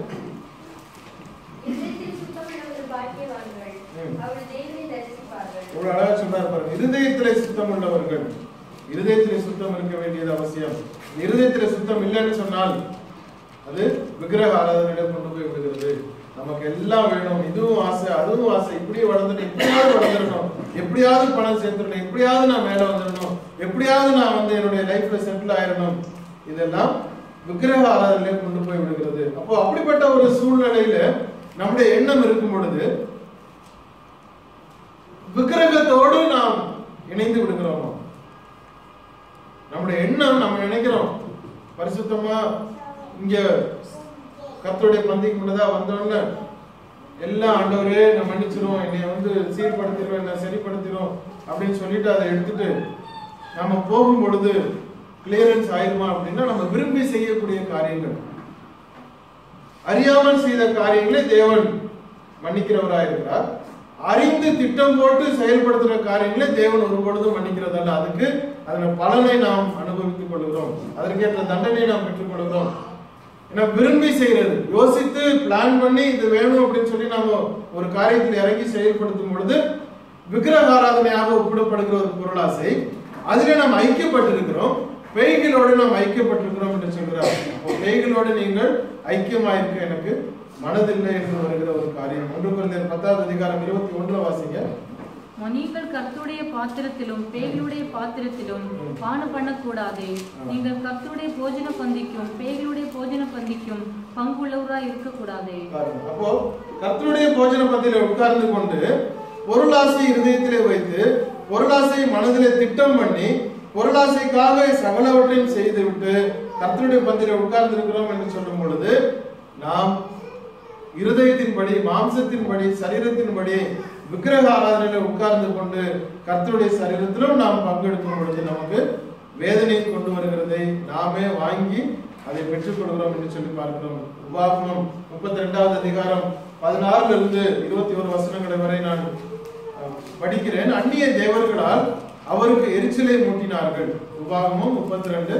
அழகா சொன்னார் பாருங்க. இருதயத்திலே சுத்தம் உள்ளவர்கள், இருதயத்திலே சுத்தம் இருக்க வேண்டியது அவசியம். இருதயத்திலே சுத்தம் இல்லைன்னு சொன்னால் அது விக்கிரக ஆராதனையிடம் கொண்டு போய் விடுகிறது. நமக்கு எல்லாம் வேணும், இதுவும் ஆசை, அதுவும் ஆசை, இப்படியே வளர்ந்துட்டு எப்படியாவது வளர்ந்துடணும், எப்படியாவது பணம் சேர்த்துடணும், எப்படியாவது நான் மேல வந்துடணும், எப்படியாவது நான் என்னுடைய லைஃப்ல செட்டில் ஆயிடணும், இதெல்லாம் விக்கிரக ஆராதனையிலே கொண்டு போய் விடுகிறது. அப்போ அப்படிப்பட்ட ஒரு சூழ்நிலையில நம்முடைய எண்ணம் இருக்கும் பொழுது விக்கிரகத்தோடு நாம் இணைந்து விடுகிறோம். நம்முடைய எண்ணம், நம்ம நினைக்கிறோம் பரிசுத்தமா இங்க கர்த்தருடைய பந்திக்கு முன்னதா வந்தோன்னு எல்லாம் ஆண்டவரே நான் மன்னிச்சிரும், என்னை சீர்படுத்திடும், என்ன சரிப்படுத்திடும் அப்படின்னு சொல்லிட்டு அதை எடுத்துட்டு நம்ம போகும் பொழுது கிளியரன்ஸ் ஆயிருமா அப்படின்னா நம்ம விரும்பி செய்யக்கூடிய காரியங்கள், அறியாமல் செய்த காரியங்களை தேவன் மன்னிக்கிறவராயிருக்கிறார். அறிந்து திட்டம் போட்டு செயல்படுத்துற காரியங்களை தேவன் ஒருபொழுதும் மன்னிக்கிறதல்ல. அதன் பலனை நாம் அனுபவித்துக் கொள்கிறோம், அதற்கேற்ற தண்டனை நாம் பெற்றுக் கொள்கிறோம். ஏன்னா விரும்பி செய்யறது, யோசித்து பிளான் பண்ணி இது வேணும் அப்படின்னு சொல்லி நாம ஒரு காரியத்தில் இறங்கி செயல்படுத்தும் பொழுது விக்கிரக ஆராதனையாக ஒப்பிடப்படுகிற ஒரு பொருளாசை, அதிலே நாம் ஐக்கியப்பட்டிருக்கிறோம். பேய்களோடு நாம் ஐக்கியப்பட்டிருக்கிறோம் என்று சொல்கிறார். பேய்களோடு நீங்கள் ஐக்கியமாயிருக்க எனக்கு மனதில்லை என்று வருகிற ஒரு காரியம். 1 கொரிந்தியர் 10வது அதிகாரம் 21 வாசிங்க. நீங்கள் கர்த்தருடைய பாத்திரத்திலும் பேய்களுடைய பாத்திரத்திலும் பானம் பண்ணக்கூடாதே. நீங்கள் கர்த்தருடைய போஜன பந்திக்கும் பேய்களுடைய போஜன பந்திக்கும் பங்குள்ளவராய் இருக்கக்கூடாதே. அப்போ கர்த்தருடைய போஜன பந்தியில உட்கார்ந்து கொண்டு பொருளாசை இருதயத்திலே வைத்து பொருளாசை மனதிலே திட்டம் பண்ணி பொருளாசைக்காக சகலவற்றையும் செய்து விட்டு கர்த்தருடைய பந்தியில உட்கார்ந்து இருக்கிறோம் என்று சொல்லும் பொழுது நாம் இருதயத்தின்படி, மாம்சத்தின்படி, சரீரத்தின்படி விக்கிரக ஆராதனையில உட்கார்ந்து கொண்டு கர்த்தருடைய சரீரத்திலும் நாம் பங்கெடுக்கும் பொழுது நமக்கு வேதனையை கொண்டு வருகிறதை நாமே வாங்கி அதை பெற்றுக் கொள்கிறோம் என்று சொல்லி பார்க்கிறோம். உபாகமம் 32வது அதிகாரம் 16 இருந்து 21 வசனங்களை வரை நான் படிக்கிறேன். அந்நிய தேவர்களால் அவருக்கு எரிச்சலை மூட்டினார்கள். உபாகமம் 32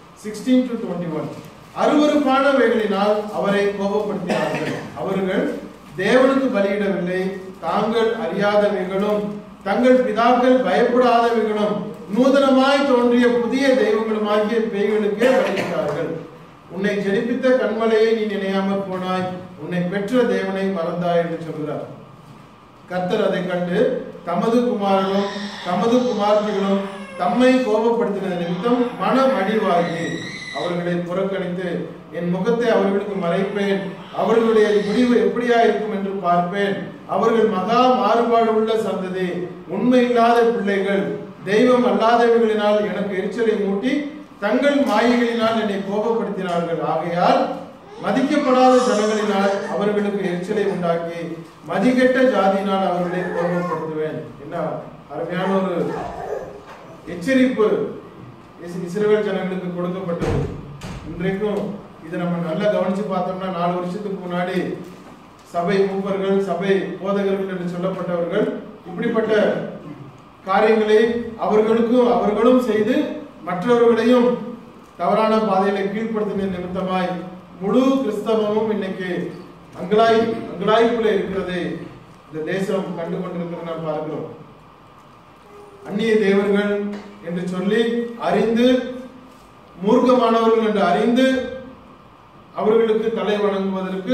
16 to 21. அருவருப்பானவைகளினால் அவரை கோபப்படுத்தினார்கள். அவர்கள் தேவனுக்கு பலியிடவில்லை, தாங்கள் அறியாதவைகளும் தங்கள் பிதாக்கள் பயப்படாதவைகளும் நூதனமாய் தோன்றிய புதிய தெய்வங்களுமாகிய பேய்களுக்கே பலியிட்டார்கள். உன்னை ஜெனிப்பித்த கண்மலையை நீ நினையாமல் போனாய், உன்னை பெற்ற தேவனை மறந்தாய் என்று சொல்கிறார். கர்த்தர் அதை கண்டு தமது குமாரனும் தமது குமாரத்திகளும் தம்மை கோபப்படுத்தின நிமித்தம் மனம் அடிவாகி அவர்களை புறக்கணித்து என் முகத்தை அவர்களுக்கு மறைப்பேன், அவர்களுடைய முடிவு எப்படியா இருக்கும் என்று பார்ப்பேன். அவர்கள் மகா மாறுபாடு உள்ள சந்ததி, உண்மை இல்லாத பிள்ளைகள், தெய்வம் அல்லாதவர்களினால் எனக்கு எரிச்சலை மூட்டி தங்கள் மாயைகளினால் என்னை கோபப்படுத்தினார்கள். ஆகையால் மதிக்கப்படாத ஜனங்களினால் அவர்களுக்கு எரிச்சலை உண்டாக்கி மதிக்கெட்ட ஜாதியினால் அவர்களை கோபப்படுத்துவேன். என்ன அருமையான ஒரு எச்சரிப்பு இஸ்ரவேல் ஜனங்களுக்கு கொடுக்கப்பட்டது. இன்றைக்கும் இதை நம்ம நல்லா கவனிச்சு பார்த்தோம்னா 4 வருஷத்துக்கு முன்னாடி சபை மூப்பர்கள், சபை போதகர்கள் என்று சொல்லப்பட்டவர்கள் இப்படிப்பட்ட காரியங்களை அவர்களும் செய்து மற்றவர்களையும் தவறான பாதையில கீழ்ப்படுத்தின நிமித்தமாய் முழு கிறிஸ்தவமும் இன்னைக்கு அங்கலாய்ப்புல இருக்கிறது இந்த தேசம் கண்டு கொண்டிருக்கிறது நாம் பார்க்கிறோம். அந்நிய தேவர்கள் என்று சொல்லி அறிந்து, மூர்க்கமானவர்கள் என்று அறிந்து அவர்களுக்கு தலை வணங்குவதற்கு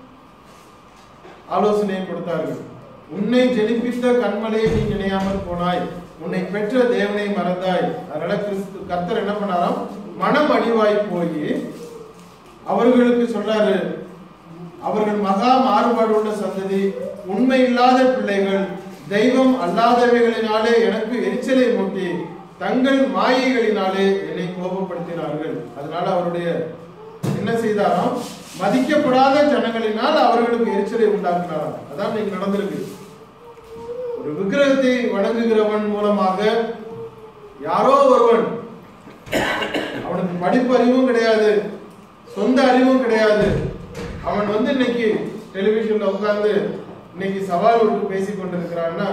ஆலோசனை கொடுத்தார்கள். உன்னை ஜெனிப்பித்த கண்மலையை நீ நினையாமல் போனாய், உன்னை பெற்ற தேவனை மறந்தாய். அதனால கர்த்தர் என்ன பண்ணாராம், மனம் அடிவாய் போய் அவர்களுக்கு சொல்றாரு, அவர்கள் மகா மாறுபாடு உள்ள சந்ததி, உண்மை இல்லாத பிள்ளைகள், தெய்வம் அல்லாதவைகளினாலே எனக்கு எரிச்சலை மூட்டி தங்கள் மாயைகளினாலே என்னை கோபப்படுத்தினார்கள். அதனால அவருடைய என்ன செய்தாராம், மதிக்கப்படாத ஜனங்களினால் அவர்களுக்கு எரிச்சலை உண்டாக்கினாராம். அதான் நீங்க நடந்திருக்கு. ஒரு விக்கிரகத்தை வணங்குகிறவன் மூலமாக யாரோ ஒருவன், அவனுக்கு படிப்பு அறிவும் கிடையாது, சொந்த அறிவும் கிடையாது, அவன் இன்னைக்கு டெலிவிஷன்ல உட்கார்ந்து இன்னைக்கு சவால் விட்டு பேசிக் கொண்டிருக்கிறான்னா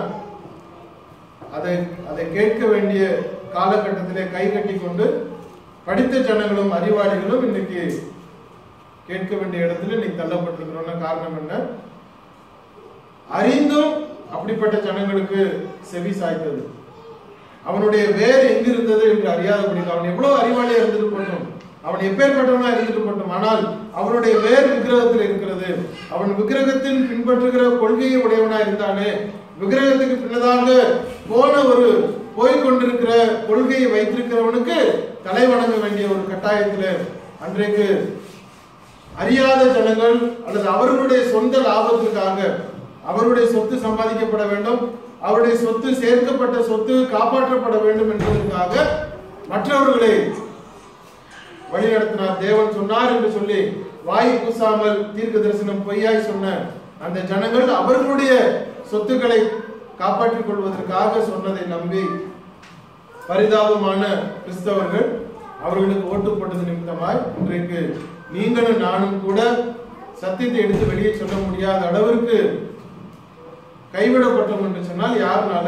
அதை கேட்க வேண்டிய காலகட்டத்திலே கை கட்டி கொண்டு படித்த ஜனங்களும் அறிவாளிகளும் இன்னைக்கு கேட்க வேண்டிய இடத்துல இன்னைக்கு தள்ளப்பட்டிருக்கிறோம். காரணம் என்ன? அறிந்தும் அப்படிப்பட்ட ஜனங்களுக்கு செவி சாய்த்தது. அவனுடைய வேர் எங்கிருந்தது என்று அறியாதபடி, அவன் எவ்வளவு அறிவாளியா இருந்துட்டு போட்டோம், அவன் எப்பேற்பட்டவனா இருந்துட்டு போட்டோம், ஆனால் அவனுடைய வேர் விக்கிரகத்தில் இருக்கிறது. அவன் விக்கிரகத்தின் பின்பற்றுகிற கொள்கையை உடையவனா இருந்தானே, விக்கிரகத்துக்கு பின்னதாக போய்கொண்டிருக்கிற கொள்கையை வைத்திருக்கிறவனுக்கு தலை வணங்க வேண்டிய ஒரு கட்டாயத்தில் அன்றைக்கு அறியாத ஜனங்கள் அல்லது அவர்களுடைய சொந்த லாபத்திற்காக அவருடைய சொத்து சம்பாதிக்கப்பட வேண்டும், அவருடைய சொத்து சேர்க்கப்பட்ட சொத்து காப்பாற்றப்பட வேண்டும் என்பதற்காக மற்றவர்களை வழிநடத்தினார். தேவன் சொன்னார் என்று சொல்லி வாய் கூசாமல் தீர்க்க தரிசனம் பொய்யாய் சொன்ன அந்த ஜனங்கள் அவர்களுடைய சொத்துக்களை காப்பாற்றிக் கொள்வதற்காக சொன்னதை நம்பி பரிதாபமான கிறிஸ்தவர்கள் அவர்களுக்கு ஓட்டு போட்டது நிமித்தமாய் இன்றைக்கு நீங்களும் நானும் கூட சத்தியத்தை எடுத்து வெளியே சொல்ல முடியாத அளவிற்கு கைவிடப்பட்டோம் என்று சொன்னால் யாருனால?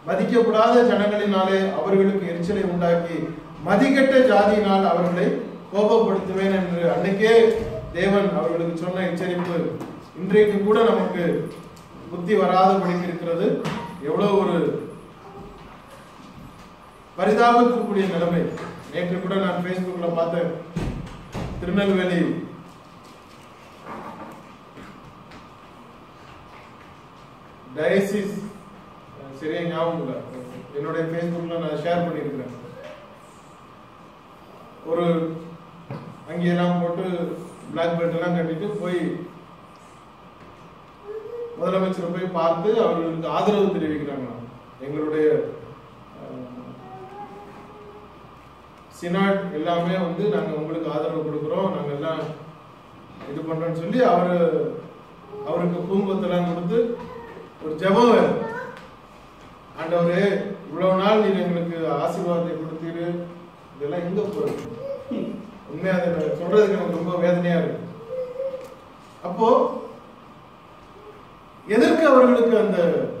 மதிக்கப்படாத ஜனங்களினாலே அவர்களுக்கு எரிச்சலை உண்டாக்கி மதிக்கெட்ட ஜாதியினால் அவர்களை கோபப்படுத்துவேன் என்று அன்னைக்கே தேவன் அவர்களுக்கு சொன்ன எச்சரிப்பு இன்றைக்கு கூட நமக்கு புத்தி வராதபடிக்கு இருக்கிறது. எவ்வளவு ஒரு பரிதாபத்துக்குரிய நிலைமை. நேற்று கூட நான் Facebookல பார்த்தேன், திருநெல்வேலி டயசிஸ், சரியா ஞாபகம் இல்லை, என்னுடைய Facebookல நான் ஷேர் பண்ணியிருக்கிறேன். ஒரு அங்கெல்லாம் போட்டு பிளாக் பெல்ட் எல்லாம் கட்டிட்டு போய் முதலமைச்சரை போய் பார்த்து அவர்களுக்கு ஆதரவு தெரிவிக்கிறாங்க. எங்களுடைய சினாட் எல்லாமே வந்து நாங்க உங்களுக்கு ஆதரவு கொடுக்குறோம், நாங்க எல்லாம் இது பண்றோம்னு சொல்லி அவருக்கு பூங்கொத்தெல்லாம் கொடுத்து ஒரு ஜெபம் வேணும். ஆண்டவரே, இவ்வளவு நாள் நீங்க எங்களுக்கு ஆசீர்வாதத்தை கொடுத்தீரு, இதெல்லாம் எங்க போறது? உண்மையா அதை சொல்றதுக்கு எனக்கு ரொம்ப வேதனையா இருக்கு. அப்போ எதற்கு அவர்களுக்கு அந்த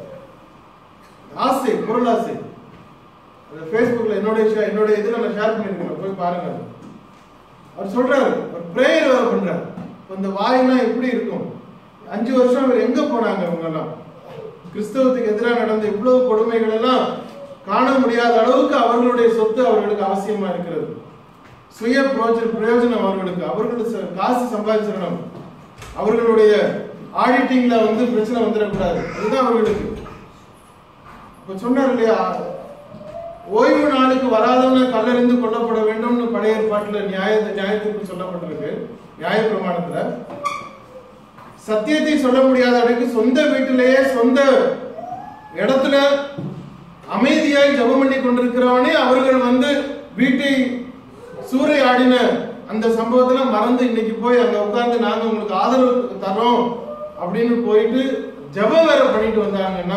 ஆசை, பொருளாசை? அந்த Facebookல என்னோட இதுல நான் ஷேர் பண்ணிருக்கேன், போய் பாருங்க. அவர் சொல்றாரு, ஒரு பிரேயர் வேற பண்றாரு. இந்த வாய்னா எப்படி இருக்கும்? 5 வருஷம் அவர் எங்க போனாங்க? அவங்க எல்லாம் கிறிஸ்தவத்துக்கு எதிராக நடந்த இவ்வளவு கொடுமைகள் எல்லாம் காண முடியாத அளவுக்கு அவர்களுடைய சொத்து அவர்களுக்கு அவசியமா இருக்கிறது. சுய பிரயோஜனம் அவர்களுக்கு காசு சம்பாதிச்சிடணும், அவர்களுடைய ஆடிட்டிங்ல வந்து பிரச்சனை வந்துடக்கூடாது, அதுதான் அவர்களுக்கு. இப்ப சொன்னார் இல்லையா, ஓய்வு நாளுக்கு வராதவன கல்லறிந்து கொல்லப்பட வேண்டும்னு பழைய ஏற்பாட்டுல நியாயத்திற்கு சொல்லப்பட்டிருக்கு. நியாய பிரமாணத்துல சத்தியத்தை சொல்ல முடியாத அளவுக்கு சொந்த வீட்டிலேயே சொந்த இடத்துல அமைதியாய் ஜெபம் பண்ணி கொண்டிருக்கிறவனே அவர்கள் வந்து வீட்டை சூறையாடின அந்த சம்பவத்துல மறந்து இன்னைக்கு போய் அங்க உட்கார்ந்து நாங்க உங்களுக்கு ஆதரவு தரோம் அப்படின்னு போயிட்டு ஜெபம் வேற பண்ணிட்டு வந்தாங்கன்னா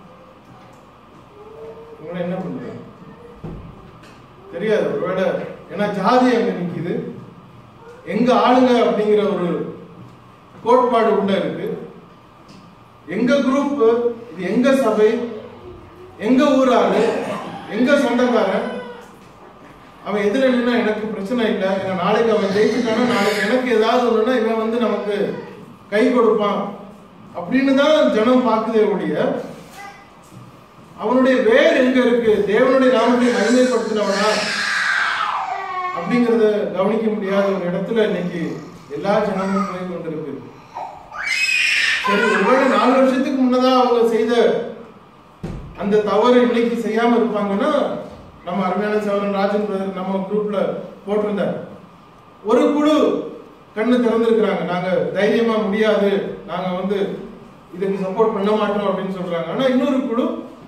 உங்களை என்ன பண்றீங்க தெரியாது. ஒருவேளை ஏன்னா ஜாதி அங்க நிக்குது, எங்க ஆளுங்க அப்படிங்கிற ஒரு கோட்பாடு உள்ள இருக்கு. எங்க குரூப், இது எங்க சபை, எங்க ஊராளு, எங்க சொந்தக்காரன், அவன் எதிர நின்னா எனக்கு பிரச்சனை இல்லை, நாளைக்கு அவன் ஜெயிச்சுட்டானா நாளைக்கு எனக்கு ஏதாவது ஒண்ணுன்னா இவன் வந்து நமக்கு கை கொடுப்பான் அப்படின்னு தான் ஜனம் பார்க்குதே ஒழிய அவனுடைய வேர் எங்க இருக்கு, தேவனுடைய நாமத்தை மகிமைப்படுத்தினவனா அப்படிங்கறத கவனிக்க முடியாத ஒரு இடத்துல இன்னைக்கு எல்லா ஜனமும் போய் கொண்டிருக்கு. சரி, ஒருவேளை 4 வருஷத்துக்கு முன்னதா அவங்க செய்த அந்த தவறு இன்னைக்கு செய்யாம இருப்பாங்கன்னா, நம்ம அருமையான சகோதரன் ராஜன் பிரதர் நம்ம குரூப்ல போட்டிருந்தார், ஒரு குழு கண்ணு திறந்திருக்கிறாங்க, நாங்க தைரியமா முடியாது, நாங்க வந்து இதுக்கு சப்போர்ட் பண்ண மாட்டோம் அப்படின்னு சொல்றாங்க. ஆனா இன்னொரு குழு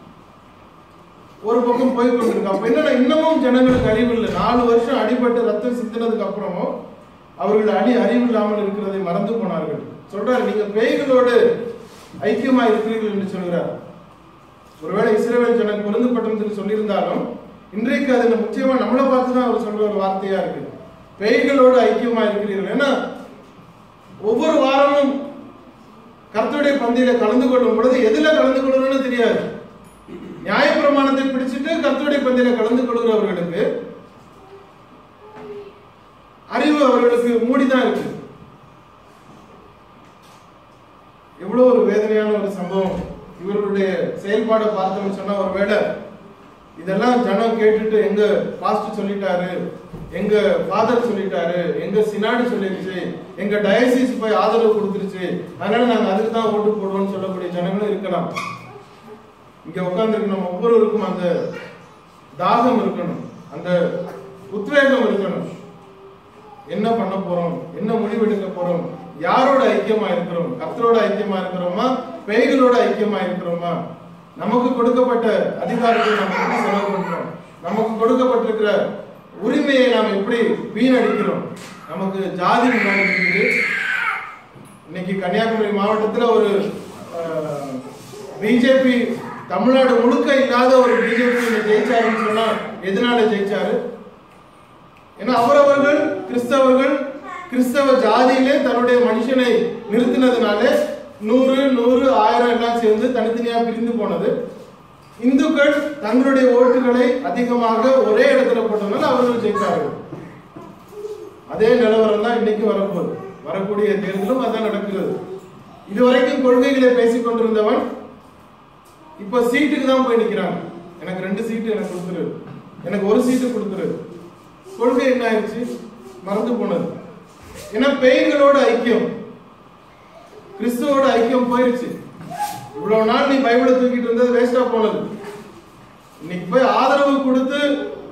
ஒரு பக்கம் போய் கொண்டிருக்கு. அப்ப என்னன்னா, இன்னமும் ஜனங்களுக்கு அறிவு இல்லை. 4 வருஷம் அடிபட்டு ரத்தம் சிந்தினதுக்கு அப்புறமும் அவர்கள் அறிவு இல்லாமல் இருக்கிறதை மறந்து போனார்கள். சொல்றாரு, நீங்க பேய்களோடு ஐக்கியமா இருக்கிறீர்கள் என்று சொல்கிறார். ஒருவேளை இஸ்ரவேல் ஜனம் பொருந்தப்பட்டது சொல்லியிருந்தாலும் இன்றைக்கு அது முக்கியமா நம்மளை பார்த்துதான் அவர் சொல்ற ஒரு வார்த்தையா இருக்கு, பேய்களோடு ஐக்கியமா இருக்கிறீர்கள். ஏன்னா ஒவ்வொரு வாரமும் கர்த்தருடைய பந்தியில கலந்து கொள்ளும் பொழுது எதுல கலந்து கொள்ளணும்னு தெரியாது. நியாயப்பிரமாணத்தை பிடிச்சிட்டு கர்த்தருடைய பந்தியில கலந்து கொள்கிறவர்களுக்கு அறிவு அவர்களுக்கு மூடிதான் இருக்கு. எவ்வளவு ஒரு வேதனையான ஒரு சம்பவம். இவர்களுடைய செயல்பாடை பார்த்தோம்னு சொன்னா, ஒருவேளை இதெல்லாம் ஜனம் கேட்டுட்டு எங்க பாஸ்டர் சொல்லிட்டாரு, எங்க ஃபாதர் சொல்லிட்டாரு, எங்க சினாடு சொல்லிருச்சு, எங்க டயசிஸ் போய் ஆதரவு கொடுத்துருச்சு, அதனால நாங்க அதுக்கு தான் ஓட்டு போடுவோம்னு சொல்லக்கூடிய ஜனங்களும் இருக்கலாம். இங்க உட்கார்ந்து நம்ம ஒவ்வொருவருக்கும் அந்த தாகம் இருக்கணும், அந்த உத்வேகம் இருக்கணும். என்ன பண்ண போறோம், என்ன முடிவெடுக்க போறோம், யாரோட ஐக்கியமா இருக்கிறோம், கர்த்தரோட ஐக்கியமா இருக்கிறோமா, பேய்களோட ஐக்கியமா இருக்கிறோமா, நமக்கு கொடுக்கப்பட்ட அதிகாரத்தை நம்ம எப்படி செலவு பண்றோம், நமக்கு கொடுக்கப்பட்டிருக்கிற உரிமையை நாம் எப்படி வீணடிக்கிறோம். நமக்கு ஜாதி இருக்குது. இன்னைக்கு கன்னியாகுமரி மாவட்டத்துல ஒரு பிஜேபி தமிழ்நாடு முழுக்க இல்லாத ஒரு பிஜேபி ஜெயிச்சாருன்னு சொன்னா எதனால ஜெயிச்சாரு? ஏன்னா அவரவர்கள் கிறிஸ்தவர்கள் கிறிஸ்தவ ஜாதியிலே தன்னுடைய மனுஷனை நிறுத்தினதுனால 100, 1000 எல்லாம் சேர்ந்து தனித்தனியா பிரிந்து போனது. இந்துக்கள் தங்களுடைய ஓட்டுகளை அதிகமாக ஒரே இடத்துல போட்டதுனால அவர்கள் ஜெயித்தார்கள். அதே நிலவரம் தான் இன்னைக்கு வரப்போகுது. வரக்கூடிய தேர்தலும் அதான் நடக்கிறது. இதுவரைக்கும் கொள்கைகளை பேசிக் கொண்டிருந்தவன் இப்ப சீட்டுக்கு தான் போய் நிக்கிறாங்க. எனக்கு 2 சீட்டு எனக்கு கொடுத்துரு, எனக்கு 1 சீட்டு கொடுத்துரு. கொள்கை என்ன ஆயிடுச்சு? மறந்து போனது. ஏன்னா பெயர்களோட ஐக்கியம், கிறிஸ்துவோட ஐக்கியம் போயிருச்சு. இவ்வளவு நாள் நீ பைபிளை தூக்கிட்டு இருந்தது வேஸ்டா போனது. இன்னைக்கு போய் ஆதரவு கொடுத்து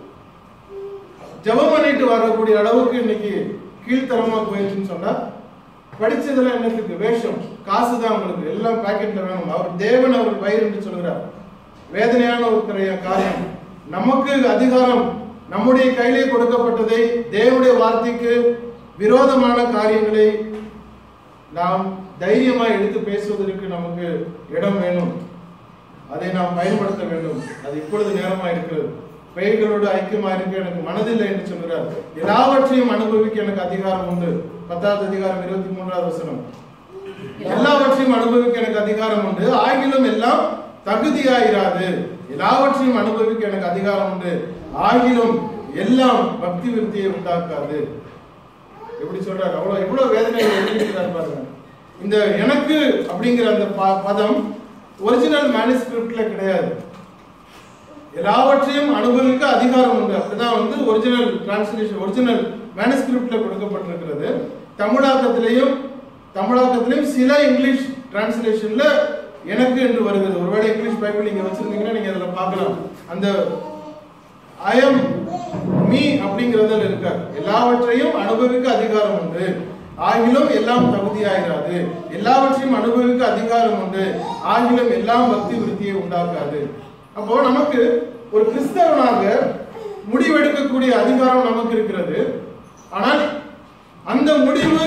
ஜெபம் பண்ணிட்டு வரக்கூடிய அளவுக்கு இன்னைக்கு கீழ்த்தரமா போயிடுச்சுன்னு சொன்னா, படிச்சதுல என்னத்துக்கு? வேஷம், காசு தான் உங்களுக்கு, எல்லாம் பாக்கெட்ல வேணும். அவர் தேவன், அவர் பயிர் என்று சொல்கிறார். வேதனையான ஒரு காரியம். நமக்கு அதிகாரம் நம்முடைய கையிலே கொடுக்கப்பட்டதை, தேவனுடைய வார்த்தைக்கு விரோதமான காரியங்களை நாம் தைரியமாக எடுத்து பேசுவதற்கு நமக்கு இடம் வேணும். அதை நாம் பயன்படுத்த வேண்டும். அது இப்பொழுது நேரமாக இருக்கிறது. பெயர்களோடு ஐக்கியமா இருக்க எனக்கு மனதில்லை என்று சொல்கிறார். எல்லாவற்றையும் அனுபவிக்க எனக்கு அதிகாரம் உண்டு. 10வது அதிகாரம் 23வது வசனம். எல்லாவற்றையும் அனுபவிக்க எனக்கு அதிகாரம் உண்டு, ஆகிலும் எல்லாம் தகுதியாயிராது. எல்லாவற்றையும் அனுபவிக்க எனக்கு அதிகாரம் உண்டு, ஆகிலும் எல்லாம் பக்தி விருத்தியை உண்டாக்காது. எப்படி சொல்றாரு? எவ்வளவு வேதனை எழுதியிருக்கிறார் பாருங்க. இந்த எனக்கு அப்படிங்கிற அந்த பதம் ஒரிஜினல் மேனுஸ்கிரிப்ட்ல கிடையாது. எல்லாவற்றையும் அனுபவிக்க அதிகாரம் உண்டு. அப்படிதான் ஒரிஜினல் டிரான்ஸ்லேஷன், ஒரிஜினல் மேனுஸ்கிரிப்ட்ல கொடுக்கப்பட்டிருக்கிறது. தமிழாக்கத்திலையும் சில இங்கிலீஷ் டிரான்ஸ்லேஷன்ல எனக்கு என்று வருகிறது. ஒருவேளை இங்கிலீஷ் பைபிள் நீங்க வச்சிருந்தீங்கன்னா நீங்க அதுல பார்க்கலாம். அந்த ஐ எம் மீ அப்படிங்கறதுல இருக்க எல்லாவற்றையும் அனுபவிக்க அதிகாரம் உண்டு, ஆகிலும் எல்லாம் தகுதியாயிராது. எல்லாவற்றையும் அனுபவிக்க அதிகாரம் உண்டு, ஆகிலும் எல்லாம் பக்தி விருத்தியை உண்டாக்காது. அப்போ நமக்கு ஒரு கிறிஸ்தவனாக முடிவெடுக்கக்கூடிய அதிகாரம் நமக்கு இருக்கிறது. ஆனால் அந்த முடிவு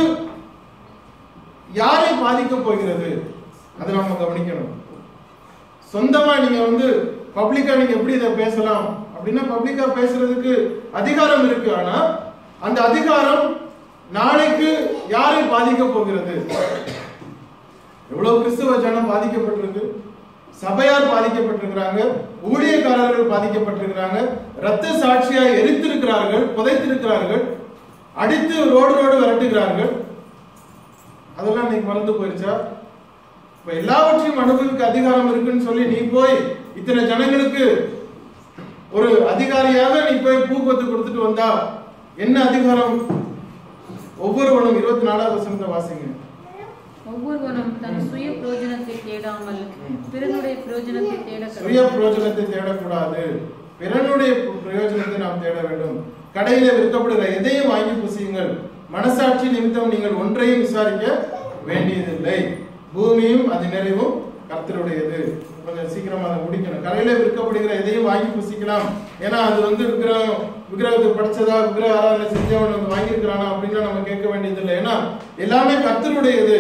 யாரை பாதிக்க போகிறது அதை நம்ம கவனிக்கணும். சொந்தமா நீங்க பப்ளிக்கா நீங்க எப்படி இதை பேசலாம் அப்படின்னா, பப்ளிக்கா பேசுறதுக்கு அதிகாரம் இருக்கு. ஆனா அந்த அதிகாரம் நாளைக்கு யாரை பாதிக்க போகிறது? எவ்வளவு கிறிஸ்தவ ஜனம் பாதிக்கப்பட்டிருக்கு, சபையார் பாதிக்கப்பட்டிருக்கிறாங்க, ஊழியக்காரர்கள் பாதிக்கப்பட்டிருக்கிறாங்க, இரத்த சாட்சியாய் எரித்திருக்கிறார்கள், புதைத்திருக்கிறார்கள், அடித்து ரோடு விரட்டுகிறார்கள். அதெல்லாம் இன்னைக்கு மறந்து போயிருச்சா? இப்ப எல்லாவற்றையும் அனுபவிக்க அதிகாரம் இருக்குன்னு சொல்லி நீ போய் இத்தனை ஜனங்களுக்கு ஒரு அதிகாரியாக நீ போய் பூக்கொத்து கொடுத்துட்டு வந்தா என்ன அதிகாரம்? ஒவ்வொருவனும் 24வது வசனத்தை வாசிங்க. ஒவ்வொருவனும் தன் சுய பிரயோஜனத்தை தேடாமல் பிறனுடைய பிரயோஜனத்தை தேட, சுய பிரயோஜனத்தை தேடக்கூடாது, பிறனுடைய பிரயோஜனத்தை நாம் தேட வேண்டும். கடையில விற்கப்படுகிற எதையும் வாங்கி புசியுங்கள், மனசாட்சி நிமித்தம் நீங்கள் ஒன்றையும் விசாரிக்க வேண்டியதில்லை, பூமியும் அது நிறைவும் கர்த்தருடையது. கொஞ்சம் சீக்கிரமா அதை முடிக்கணும். கடையில விற்கப்படுகிற எதையும் வாங்கி புசிக்கலாம். ஏன்னா அது விக்கிரகத்துக்கு படிச்சதா, விக்கிரக ஆராதனை செஞ்சவன் வாங்கி இருக்கிறானா அப்படின்னா நம்ம கேட்க வேண்டியதில்லை. ஏன்னா எல்லாமே கர்த்தருடையது.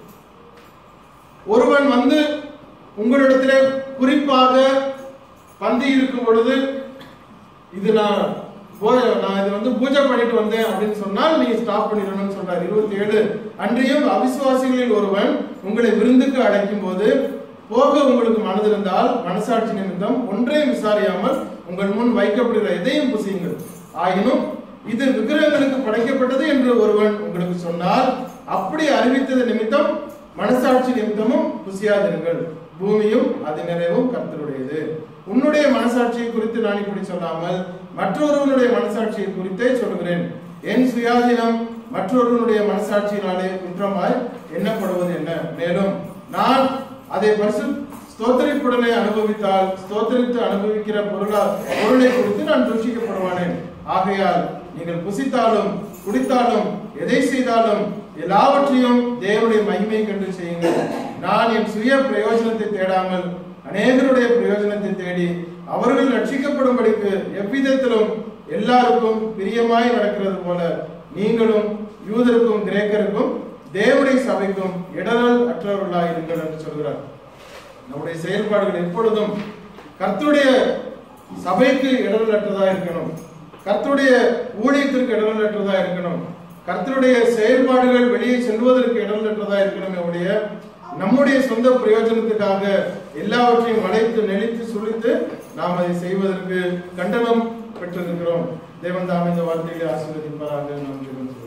ஒருவன் உங்களிடத்திலே குறிப்பாக பந்தி இருக்கும் பொழுது இது நான் இது பூஜை பண்ணிட்டு வந்தேன் அப்படின்னு சொன்னால் நீ ஸ்டாப் பண்ணிடணும்னு சொல்றாரு. 27 அன்றியும் அவிசுவாசிகளில் ஒருவன் உங்களை விருந்துக்கு அழைக்கும் போது போக உங்களுக்கு மனதிருந்தால் மனசாட்சி நிமித்தம் ஒன்றையும் விசாரியாமல் உங்கள் முன் வைக்கப்படுகிற எதையும் புசியுங்கள். ஆயினும் இது விக்கிரகங்களுக்கு படைக்கப்பட்டது என்று ஒருவன் உங்களுக்கு சொன்னால் அப்படி அறிவித்தது நிமித்தம் மனசாட்சி நிமித்தமும் புசியாதிருங்கள், பூமியும் அது நிறைவும் கர்த்தருடையது. உன்னுடைய மனசாட்சியை குறித்து நான் இப்படி சொல்லாமல் மற்றொருவனுடைய மனசாட்சியை குறித்தே சொல்கிறேன். என் சுயாதீனம் மற்றொருவனுடைய மனசாட்சியினாலே குற்றமாய் எண்ணப்படுவது என்ன? மேலும் நான் அதை ஸ்தோத்திரிப்புடனே அனுபவித்தால் ஸ்தோத்திரித்து அனுபவிக்கிற பொருளை குறித்து நான் தூஷிக்கப்படுவானேன். ஆகையால் நீங்கள் புசித்தாலும் குடித்தாலும் எதை செய்தாலும் எல்லாவற்றையும் தேவனுடைய மகிமை கண்டு செய்யுங்கள். நான் என் சுய பிரயோஜனத்தை தேடாமல் அநேகருடைய பிரயோஜனத்தை தேடி அவர்கள் ரட்சிக்கப்படும்படிக்கு எவ்விதத்திலும் எல்லாருக்கும் பிரியமாய் நடக்கிறது போல நீங்களும் யூதருக்கும் கிரேக்கருக்கும் தேவனுடைய சபைக்கும் இடரல் அற்றவர்களாயிருங்கள் என்று சொல்கிறார். நம்முடைய செயல்பாடுகள் எப்பொழுதும் கர்த்தருடைய சபைக்கு இடரல் அற்றதா இருக்கணும், கர்த்தருடைய ஊழியத்திற்கு இடரல் அற்றதா இருக்கணும், கர்த்தருடைய செயல்பாடுகள் வெளியே செல்வதற்கு இடரல் அற்றதா இருக்கணும். நம்முடைய சொந்த பிரயோஜனத்துக்காக எல்லாவற்றையும் வளைத்து நெளித்து சுழித்து நாம் அதை செய்வதற்கு கண்டனம் பெற்றிருக்கிறோம். தேவன் தாம் இந்த வார்த்தைகளை ஆசீர்வதிப்பாராக. நன்றி.